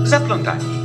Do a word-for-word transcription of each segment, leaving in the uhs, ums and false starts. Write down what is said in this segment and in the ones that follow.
zaplątani.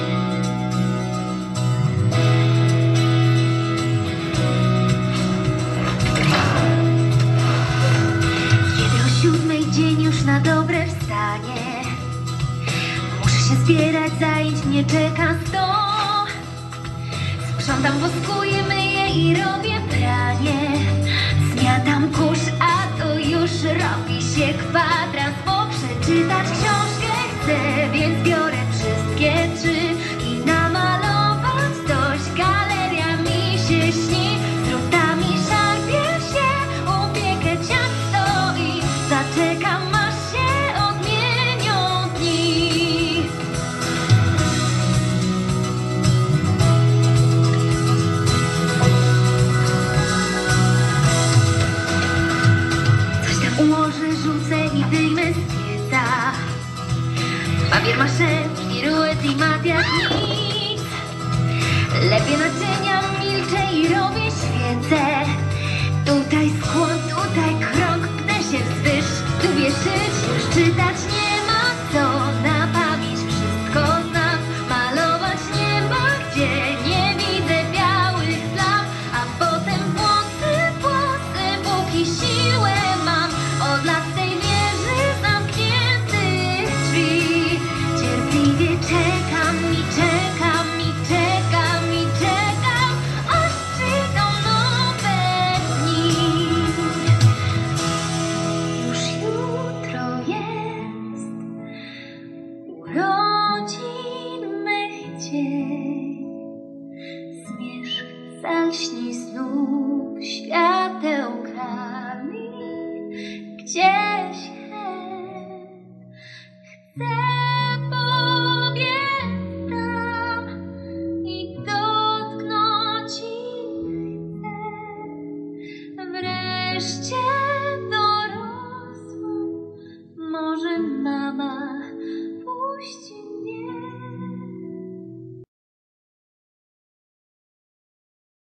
Kiedy o siódmej dzień już na dobre wstanie, muszę się zbierać, zajęć mnie czeka sto. Sprzątam, woskuję, myję i robię pranie. Zmiatam kurz, a to już robi się kwadrans. Bo przeczytać książkę chcę, więc biorę wszystkie trzy i namalować coś. Galeria mi się śni, z drutami szarpie się, upiekę ciasto i zaczekam, aż się odmienią dni. Coś tam ułożę, rzucę i wyjmę z pieca. Papier masze, piruet i mat jak nic. Lepiej naczynia, milczę i robię świecę. Tutaj skłon, tutaj krąg, pnę się wzwyż. Lubię szyć, już czytać nie ma co. Na pamięć wszystko znam, malować nie ma gdzie. Nie widzę białych plam, a potem włosy, włosy, póki siłę mam. Od lat w tej wieży zamkniętych drzwi. Cierpliwie czekam i czekam i czekam i czekam, aż przyjdą nowe dni. Już jutro jest urodzin mych dzień. Zmierzch zalśni znów światełkami. Gdzieś hen chcę pobiec tam i dotknąć ich chcę. Wreszcie dorosłą, może mama